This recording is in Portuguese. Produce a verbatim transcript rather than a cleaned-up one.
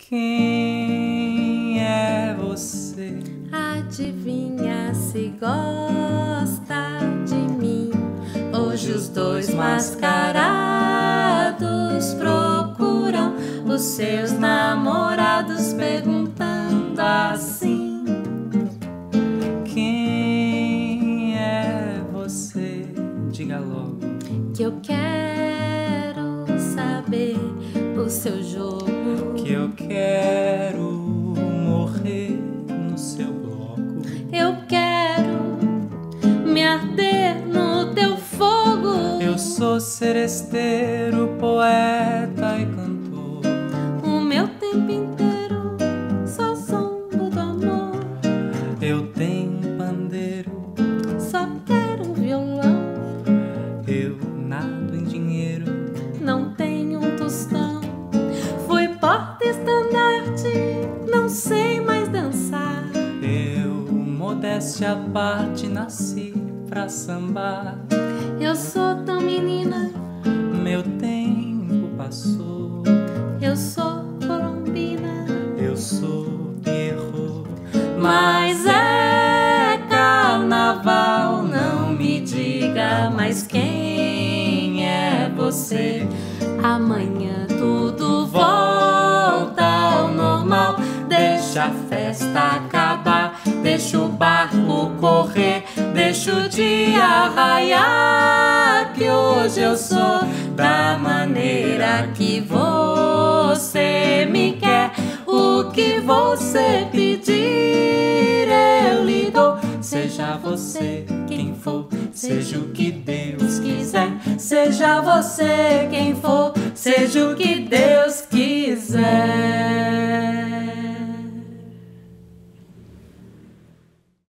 Quem é você? Adivinha se gosta de mim? Hoje os dois mascarados procuram os seus namorados, perguntando assim: quem é você? Diga logo. Que eu quero saber o seu jogo, Que eu quero morrer no seu bloco. eu quero me arder no teu fogo. Eu sou seresteiro, poeta e cantor. O meu tempo inteiro só zombo do amor. Eu tenho um pandeiro, Só quero um violão. eu nado em dinheiro. Não tenho um tostão. Fui porta-estandarte, não sei mais dançar. Eu, modéstia à parte, nasci pra sambar. Eu sou tão menina, Meu tempo passou, eu sou colombina. eu sou Pierrot. Mas é carnaval, não me diga mais quem é você. Amanhã tudo volta ao normal. Deixa a festa acabar, deixa o barco correr, deixa o dia raiar, que hoje eu sou da maneira que você me quer. O que você pedir eu lhe dou. Seja você quem for, seja o que Deus quiser. Seja você quem for, seja o que Deus quiser.